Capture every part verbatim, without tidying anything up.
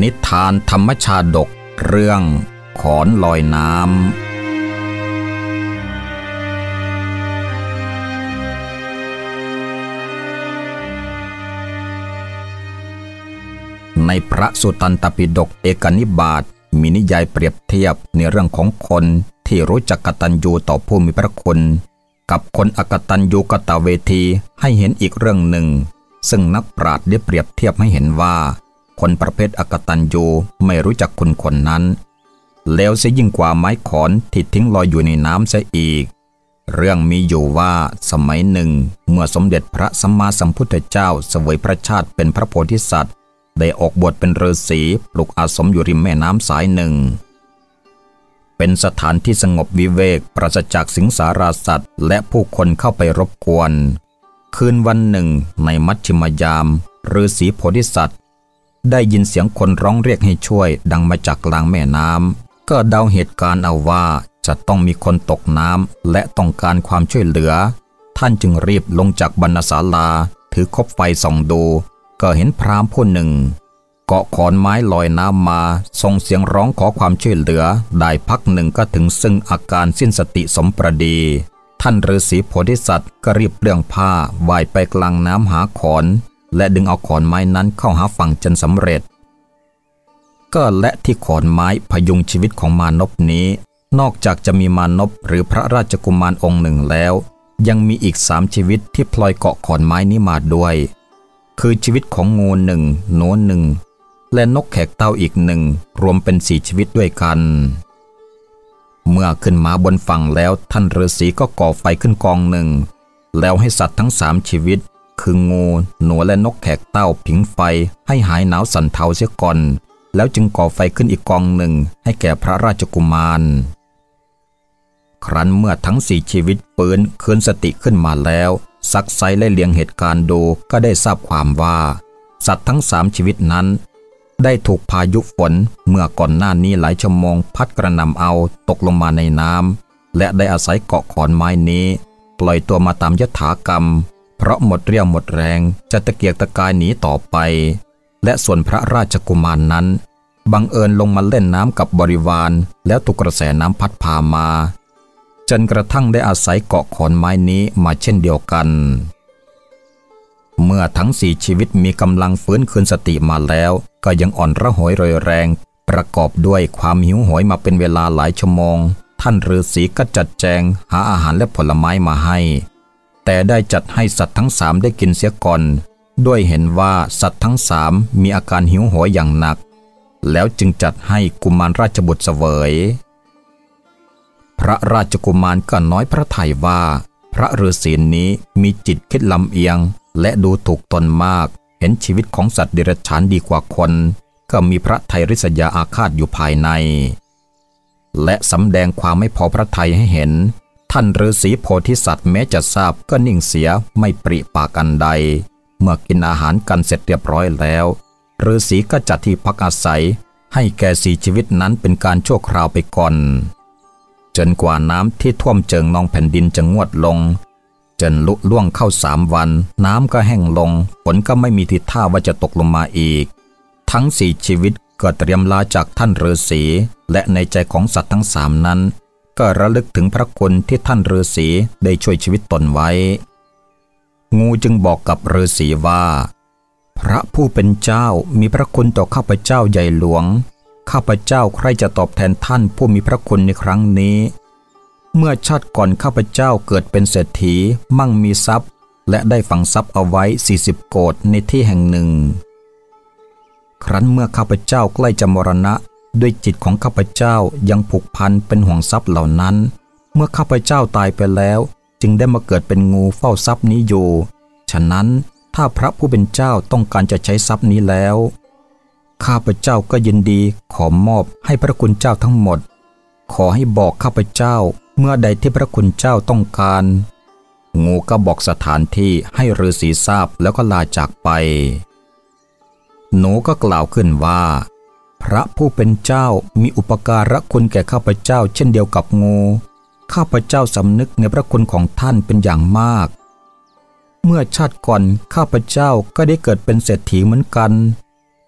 นิทานธรรมชาดกเรื่องขอนลอยน้ำในพระสุตตันตปิฎกเอกนิบาตมีนิยายเปรียบเทียบในเรื่องของคนที่รู้จักกตัญญูต่อผู้มีพระคุณกับคนอกตัญญูกตเวทีให้เห็นอีกเรื่องหนึ่งซึ่งนักปราชญ์ได้เปรียบเทียบให้เห็นว่าคนประเภทอกตัญญูไม่รู้จักคุณคนนั้นแล้วเสียยิ่งกว่าไม้ขอนที่ทิ้งลอยอยู่ในน้ำเสียอีกเรื่องมีอยู่ว่าสมัยหนึ่งเมื่อสมเด็จพระสัมมาสัมพุทธเจ้าเสวยพระชาติเป็นพระโพธิสัตว์ได้ออกบวชเป็นฤาษีปลูกอาสมอยู่ริมแม่น้ำสายหนึ่งเป็นสถานที่สงบวิเวกปราศจากสิงสาราสัตว์และผู้คนเข้าไปรบกวนคืนวันหนึ่งในมัชฌิมยามฤาษีโพธิสัตว์ได้ยินเสียงคนร้องเรียกให้ช่วยดังมาจากกลางแม่น้ำก็เดาเหตุการณ์เอาว่าจะต้องมีคนตกน้ำและต้องการความช่วยเหลือท่านจึงรีบลงจากบรรณศาลาถือคบไฟส่องดูก็เห็นพราหมณ์ผู้หนึ่งเกาะขอนไม้ลอยน้ำมาส่งเสียงร้องขอความช่วยเหลือได้พักหนึ่งก็ถึงซึ่งอาการสิ้นสติสมประดีท่านฤาษีโพธิสัตว์ก็รีบเปลื้องผ้าว่ายไปกลางน้ำหาขอนและดึงเอาขอนไม้นั้นเข้าหาฝั่งจนสำเร็จก็และที่ขอนไม้พยุงชีวิตของมานพนี้นอกจากจะมีมานพหรือพระราชกุมารองค์หนึ่งแล้วยังมีอีกสามชีวิตที่พลอยเกาะขอนไม้นี้มาด้วยคือชีวิตของงูหนึ่งหนูหนึ่งและนกแขกเต้าอีกหนึ่งรวมเป็นสี่ชีวิตด้วยกันเมื่อขึ้นมาบนฝั่งแล้วท่านฤาษีก็ก่อไฟขึ้นกองหนึ่งแล้วให้สัตว์ทั้งสามชีวิตคืองูหนูและนกแขกเต้าผิงไฟให้หายหนาวสั่นเทาเสียก่อนแล้วจึงก่อไฟขึ้นอีกกองหนึ่งให้แก่พระราชกุมารครั้นเมื่อทั้งสี่ชีวิตฟื้นคืนสติขึ้นมาแล้วซักไซและเลียงเหตุการณ์ดูก็ได้ทราบความว่าสัตว์ทั้งสามชีวิตนั้นได้ถูกพายุฝนเมื่อก่อนหน้านี้หลายชั่วโมงพัดกระหน่ำเอาตกลงมาในน้ำและได้อาศัยเกาะขอนไม้นี้ปล่อยตัวมาตามยถากรรมเพราะหมดเรี่ยวหมดแรงจะตะเกียกตะกายหนีต่อไปและส่วนพระราชกุมาร น, นั้นบังเอิญลงมาเล่นน้ำกับบริวารแล้วถูกกระแสน้ำพัดพามาจนกระทั่งได้อาศัยเกาะขอนไม้นี้มาเช่นเดียวกันเมื่อทั้งสี่ชีวิตมีกำลังฟื้นคืนสติมาแล้วก็ยังอ่อนระหยโรยแรงประกอบด้วยความหิวโหยมาเป็นเวลาหลายชั่วโมงท่านฤาษีก็จัดแจงหาอาหารและผลไม้มาให้แต่ได้จัดให้สัตว์ทั้งสามได้กินเสียก่อนด้วยเห็นว่าสัตว์ทั้งสามมีอาการหิวโหยอย่างหนักแล้วจึงจัดให้กุมารราชบุตรเสวยพระราชกุมารก็น้อยพระทัยว่าพระฤาษีนี้มีจิตคิดลำเอียงและดูถูกตนมากเห็นชีวิตของสัตว์เดรัจฉานดีกว่าคนก็มีพระทัยริษยาอาฆาตอยู่ภายในและสำแดงความไม่พอพระทัยให้เห็นท่านฤาษีโพธิสัตว์แม้จะทราบก็นิ่งเสียไม่ปริปากอันใดเมื่อกินอาหารกันเสร็จเรียบร้อยแล้วฤาษีก็จัดที่พักอาศัยให้แก่สี่ชีวิตนั้นเป็นการชั่วคราวไปก่อนจนกว่าน้ำที่ท่วมเจิ่งนองแผ่นดินจะงวดลงจนลุล่วงเข้าสามวันน้ำก็แห้งลงฝนก็ไม่มีทีท่าว่าจะตกลงมาอีกทั้งสี่ชีวิตก็เตรียมลาจากท่านฤาษีและในใจของสัตว์ทั้งสามนั้นก็ระลึกถึงพระคุณที่ท่านฤาษีได้ช่วยชีวิตตนไว้งูจึงบอกกับฤาษีว่าพระผู้เป็นเจ้ามีพระคุณต่อข้าพเจ้าใหญ่หลวงข้าพเจ้าใครจะตอบแทนท่านผู้มีพระคุณในครั้งนี้เมื่อชาติก่อนข้าพเจ้าเกิดเป็นเศรษฐีมั่งมีทรัพย์และได้ฝังทรัพย์เอาไว้สี่สิบโกฏในที่แห่งหนึ่งครั้นเมื่อข้าพเจ้าใกล้จะมรณะด้วยจิตของข้าพเจ้ายังผูกพันเป็นห่วงทรัพย์เหล่านั้นเมื่อข้าพเจ้าตายไปแล้วจึงได้มาเกิดเป็นงูเฝ้าทรัพย์นี้อยู่ฉะนั้นถ้าพระผู้เป็นเจ้าต้องการจะใช้ทรัพย์นี้แล้วข้าพเจ้าก็ยินดีขอมอบให้พระคุณเจ้าทั้งหมดขอให้บอกข้าพเจ้าเมื่อใดที่พระคุณเจ้าต้องการงูก็บอกสถานที่ให้ฤาษีทราบแล้วก็ลาจากไปหนูก็กล่าวขึ้นว่าพระผู้เป็นเจ้ามีอุปการะคุณแก่ข้าพเจ้าเช่นเดียวกับงูข้าพเจ้าสำนึกในพระคุณของท่านเป็นอย่างมากเมื่อชาติก่อนข้าพเจ้าก็ได้เกิดเป็นเศรษฐีเหมือนกัน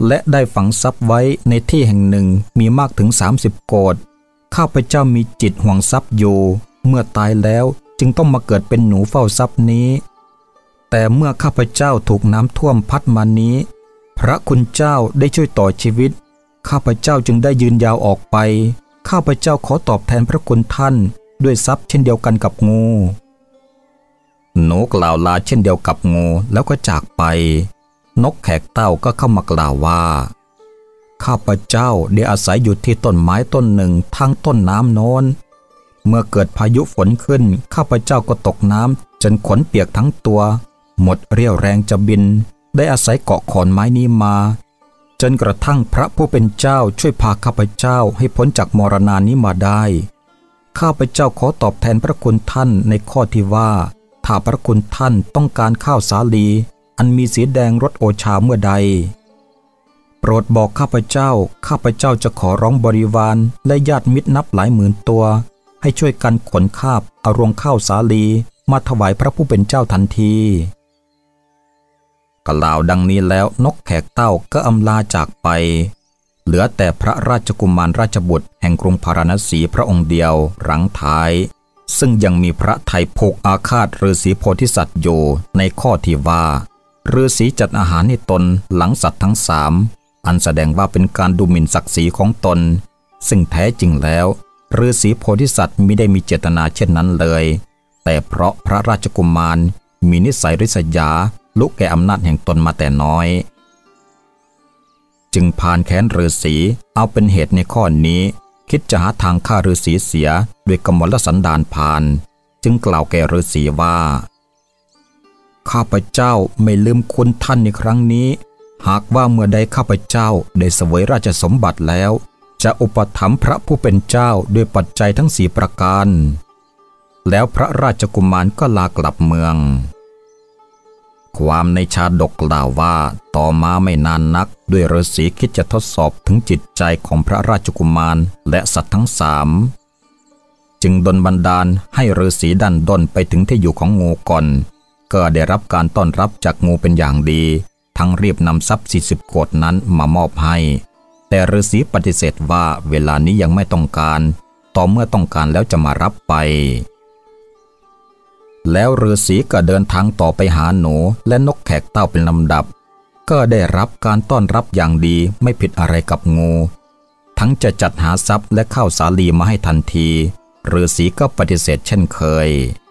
และได้ฝังทรัพย์ไว้ในที่แห่งหนึ่งมีมากถึงสามสิบโกฏข้าพเจ้ามีจิตห่วงทรัพย์อยู่เมื่อตายแล้วจึงต้องมาเกิดเป็นหนูเฝ้าทรัพย์นี้แต่เมื่อข้าพเจ้าถูกน้ำท่วมพัดมานี้พระคุณเจ้าได้ช่วยต่อชีวิตข้าพเจ้าจึงได้ยืนยาวออกไปข้าพเจ้าขอตอบแทนพระคุณท่านด้วยทรัพย์เช่นเดียวกันกับงูหนูกล่าวลาเช่นเดียวกับงูแล้วก็จากไปนกแขกเต้าก็เข้ามากล่าวว่าข้าพเจ้าได้อาศัยอยู่ที่ต้นไม้ต้นหนึ่งทางต้นน้ำโน้นเมื่อเกิดพายุฝนขึ้นข้าพเจ้าก็ตกน้ำจนขนเปียกทั้งตัวหมดเรี่ยวแรงจะบินได้อาศัยเกาะขอนไม้นี้มาจนกระทั่งพระผู้เป็นเจ้าช่วยพาข้าพเจ้าให้พ้นจากมรณานี้มาได้ข้าพเจ้าขอตอบแทนพระคุณท่านในข้อที่ว่าถ้าพระคุณท่านต้องการข้าวสาลีอันมีสีแดงรสโอชาเมื่อใดโปรดบอกข้าพเจ้าข้าพเจ้าจะขอร้องบริวารและญาติมิตรนับหลายหมื่นตัวให้ช่วยกันขนคาบเอารวงข้าวสาลีมาถวายพระผู้เป็นเจ้าทันทีกล่าวดังนี้แล้วนกแขกเต้าก็อำลาจากไปเหลือแต่พระราชกุมารราชบุตรแห่งกรุงพาราณสีพระองค์เดียวรั้งท้ายซึ่งยังมีพระทัยผูกอาฆาตฤาษีโพธิสัตว์อยู่ในข้อที่ว่าฤาษีจัดอาหารให้ตนหลังสัตว์ทั้งสามอันแสดงว่าเป็นการดูหมิ่นศักดิ์ศรีของตนซึ่งแท้จริงแล้วฤาษีโพธิสัตว์มิได้มีเจตนาเช่นนั้นเลยแต่เพราะพระราชกุมารมีนิสัยริษยาลุกแก่อำนาจแห่งตนมาแต่น้อยจึงพานแค้นฤาษีเอาเป็นเหตุในข้อนี้คิดจะหาทางฆ่าฤาษีเสียด้วยกมลสันดานพานจึงกล่าวแก่ฤาษีว่าข้าพเจ้าไม่ลืมคุณท่านในครั้งนี้หากว่าเมื่อใดข้าพเจ้าได้เสวยราชสมบัติแล้วจะอุปถัมภ์พระผู้เป็นเจ้าด้วยปัจจัยทั้งสี่ประการแล้วพระราชกุมารก็ลากลับเมืองความในชาดกกล่าวว่าต่อมาไม่นานนักด้วยฤาษีคิดจะทดสอบถึงจิตใจของพระราชกุมารและสัตว์ทั้งสามจึงดลบันดาลให้ฤาษีดันด้นไปถึงที่อยู่ของงูก่อนก็ได้รับการต้อนรับจากงูเป็นอย่างดีทั้งรีบนำทรัพย์สี่สิบโกฏนั้นมามอบให้แต่ฤาษีปฏิเสธว่าเวลานี้ยังไม่ต้องการต่อเมื่อต้องการแล้วจะมารับไปแล้วฤาษีก็เดินทางต่อไปหาหนูและนกแขกเต้าเป็นลำดับก็ได้รับการต้อนรับอย่างดีไม่ผิดอะไรกับงูทั้งจะจัดหาทรัพย์และข้าวสาลีมาให้ทันทีฤาษีก็ปฏิเสธเช่นเคย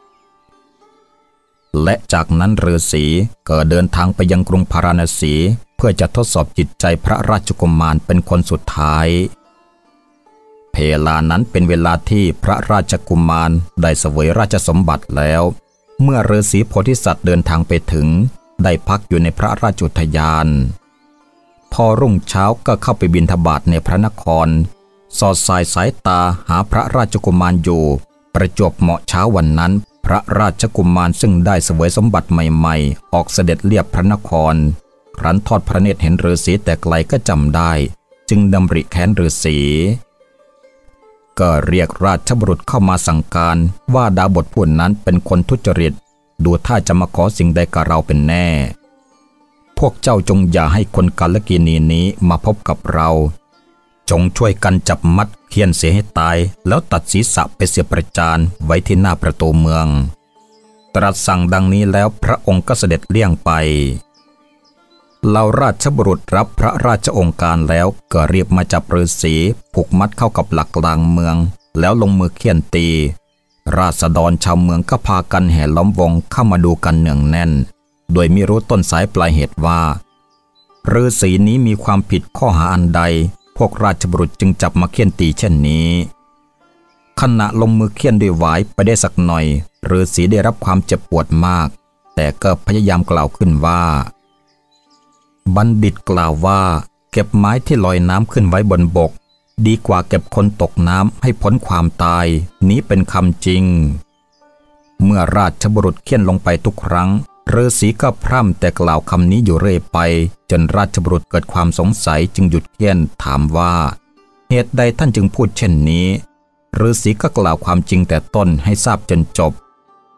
และจากนั้นฤาษีก็เดินทางไปยังกรุงพาราณสีเพื่อจะทดสอบจิตใจพระราชกุมารเป็นคนสุดท้ายเวลานั้นเป็นเวลาที่พระราชกุมารได้เสวยราชสมบัติแล้วเมื่อฤาษีโพธิสัตว์เดินทางไปถึงได้พักอยู่ในพระราชอุทยานพอรุ่งเช้าก็เข้าไปบิณฑบาตในพระนครสอดสายสายตาหาพระราชกุมารอยู่ประจวบเหมาะเช้าวันนั้นพระราชกุมารซึ่งได้เสวยสมบัติใหม่ๆออกเสด็จเลียบพระนครครั้นทอดพระเนตรเห็นฤาษีแต่ไกลก็จำได้จึงดำริแค้นฤาษีก็เรียกราชบุรุษเข้ามาสั่งการว่าดาบทผู้นั้นเป็นคนทุจริตดูท่าจะมาขอสิ่งใดกับเราเป็นแน่พวกเจ้าจงอย่าให้คนกาลกิณีนี้มาพบกับเราจงช่วยกันจับมัดเฆียนเสียให้ตายแล้วตัดศีรษะไปเสียประจานไว้ที่หน้าประตูเมืองตรัสสั่งดังนี้แล้วพระองค์ก็เสด็จเลี่ยงไปเหล่าราชบุรุษรับพระราชองค์การแล้วก็รีบมาจับฤาษีผูกมัดเข้ากับหลักกลางเมืองแล้วลงมือเฆี่ยนตีราษฎรชาวเมืองก็พากันแห่ล้อมวงเข้ามาดูกันเนืองแน่นโดยไม่รู้ต้นสายปลายเหตุว่าฤาษีนี้มีความผิดข้อหาอันใดพวกราชบุรุษจึงจับมาเฆี่ยนตีเช่นนี้ขณะลงมือเฆี่ยนด้วยหวายไปได้สักหน่อยฤาษีได้รับความเจ็บปวดมากแต่ก็พยายามกล่าวขึ้นว่าบัณฑิตกล่าวว่าเก็บไม้ที่ลอยน้ำขึ้นไว้บนบกดีกว่าเก็บคนตกน้ำให้พ้นความตายนี้เป็นคำจริงเมื่อราชบุรุษเฆี่ยนลงไปทุกครั้งฤาษีก็พร่ำแต่กล่าวคำนี้อยู่เรื่อยไปจนราชบุรุษเกิดความสงสัยจึงหยุดเฆี่ยนถามว่าเหตุใดท่านจึงพูดเช่นนี้ฤาษีก็กล่าวความจริงแต่ต้นให้ทราบจนจบ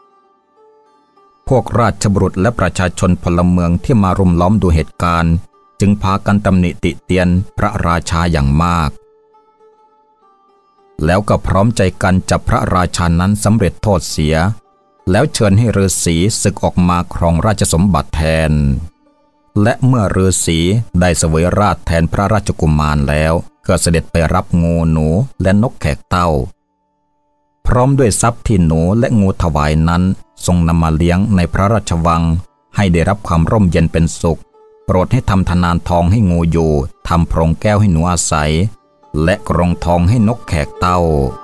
พวกราชบุรุษและประชาชนพลเมืองที่มารุมล้อมดูเหตุการณ์จึงพากันตำหนิติเตียนพระราชาอย่างมากแล้วก็พร้อมใจกันจับพระราชานั้นสำเร็จโทษเสียแล้วเชิญให้ฤาษีศึกออกมาครองราชสมบัติแทนและเมื่อฤาษีได้เสวยราชแทนพระราชกุมารแล้วก็เสด็จไปรับงูหนูและนกแขกเต้าพร้อมด้วยทรัพย์ที่หนูและงูถวายนั้นทรงนำมาเลี้ยงในพระราชวังให้ได้รับความร่มเย็นเป็นสุขโปรดให้ทำธนานทองให้งูอยู่ทำโพรงแก้วให้หนูอาศัยและกรงทองให้นกแขกเต้า